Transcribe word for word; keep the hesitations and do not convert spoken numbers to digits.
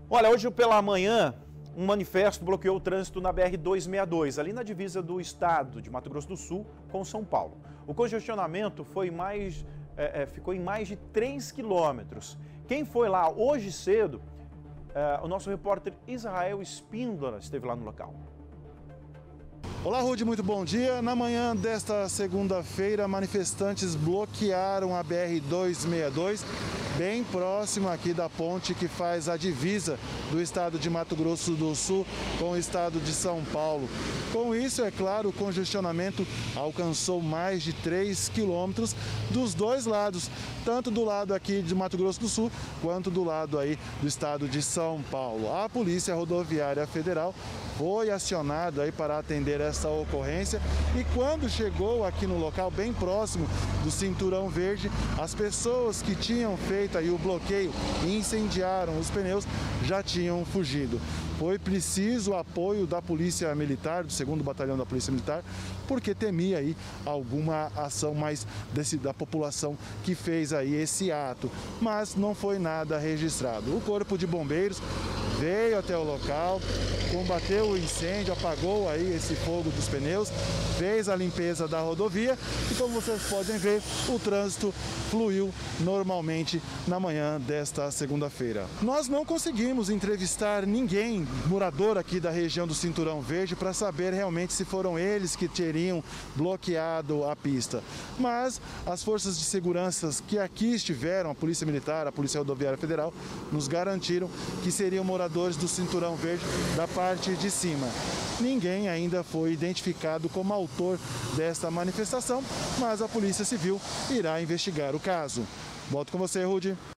Olha, hoje pela manhã, um manifesto bloqueou o trânsito na B R duzentos e sessenta e dois, ali na divisa do estado de Mato Grosso do Sul com São Paulo. O congestionamento foi mais, é, é, ficou em mais de três quilômetros. Quem foi lá hoje cedo, é, o nosso repórter Israel Espíndola esteve lá no local. Olá, Rudy, muito bom dia. Na manhã desta segunda-feira, manifestantes bloquearam a B R duzentos e sessenta e dois, bem próximo aqui da ponte que faz a divisa do estado de Mato Grosso do Sul com o estado de São Paulo. Com isso, é claro, o congestionamento alcançou mais de três quilômetros dos dois lados, tanto do lado aqui de Mato Grosso do Sul, quanto do lado aí do estado de São Paulo. A Polícia Rodoviária Federal foi acionada aí para atender essa ocorrência e quando chegou aqui no local, bem próximo do Cinturão Verde, as pessoas que tinham feito aí o bloqueio e incendiaram os pneus já tinham fugido. Foi preciso o apoio da Polícia Militar, do segundo Batalhão da Polícia Militar, porque temia aí alguma ação mais desse, da população que fez aí esse ato, mas não foi nada registrado. O Corpo de Bombeiros veio até o local, combateu o incêndio, apagou aí esse fogo dos pneus, fez a limpeza da rodovia e, como vocês podem ver, o trânsito fluiu normalmente na manhã desta segunda-feira. Nós não conseguimos entrevistar ninguém, morador aqui da região do Cinturão Verde, para saber realmente se foram eles que teriam bloqueado a pista. Mas as forças de segurança que aqui estiveram, a Polícia Militar, a Polícia Rodoviária Federal, nos garantiram que seriam moradores do Cinturão Verde da parte de cima. Ninguém ainda foi identificado como autor desta manifestação, mas a Polícia Civil irá investigar o caso. Volto com você, Rudy.